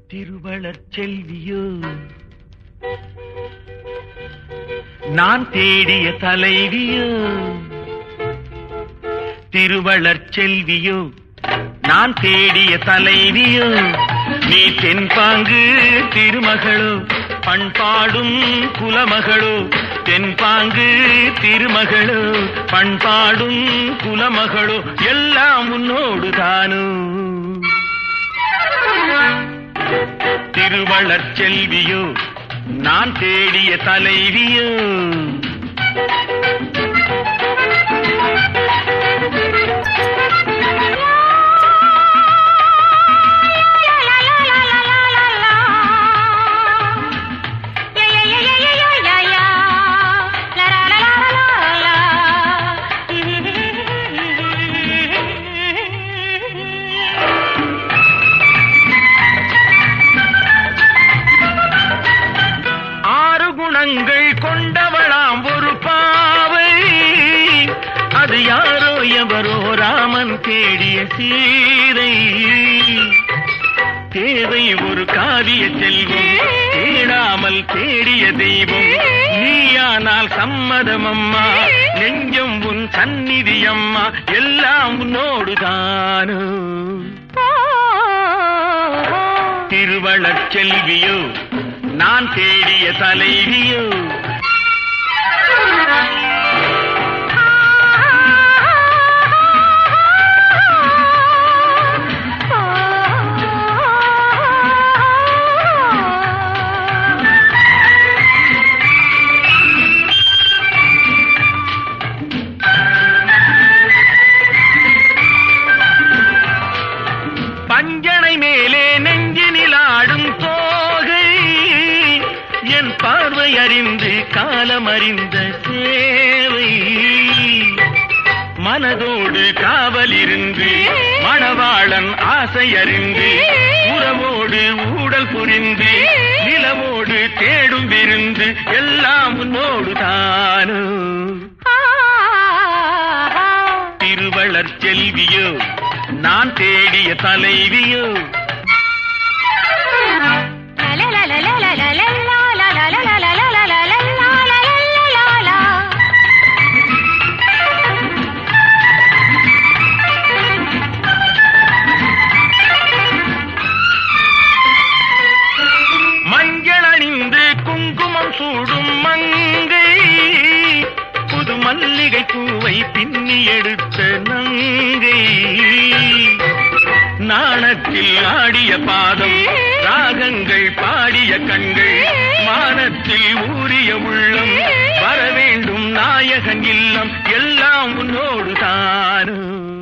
திருவளர் செல்வியோ நான் தேடிய தலைவியோ, திருவளர் செல்வியோ நான் தேடிய தலைவியோ, நீ தென்பாங்கு திருமகளோ பண்பாடும் குலமகளோ, தென்பாங்கு திருமகளோ பண்பாடும் குலமகளோ, எல்லாம் உன்னோடு தானோ. திருவளர் செல்வியோ நான் தேடிய தலைவியோ. கொண்டவளாம் ஒரு பாவை, அது யாரோ எவரோ ராமன் தேடிய சீதை. தேவை ஒரு காவிய செல்வம், தேடாமல் தேடிய தெய்வம். நீயானால் சம்மதம் அம்மா, நெஞ்சம் உன் சந்நிதி அம்மா, எல்லாம் உன்னோடு தானோ. திருவளர் செல்வியோ நான் தேடிய தலைவியோ. பஞ்சனை மேலே நெஞ்சினில் ஆடும் தோகை, என் பார்வை அறிந்து காலம் அறிந்த சேவை. மனதோடு காவல் இருந்து மணவாளன் ஆசை அறிந்து, உறவோடு ஊடல் புரிந்து நிலவோடு தேடும் விருந்து, எல்லாம் உன்னோடு தானோ. திருவளர் செல்வியோ நான் தேடிய தலைவியோ. மஞ்சள் அணிந்து குங்குமம் சூடும் மங்கை, புது மல்லிகை பூவை பின்னி எடுத்த நங்கை. நாணத்தில் ஆடிய பாதம், ராகங்கள் பாடிய கண்கள், மானத்தில் ஊறிய உள்ளம், வர வேண்டும் நாயகன் இல்லம், எல்லாம் உன்னோடு தானோ.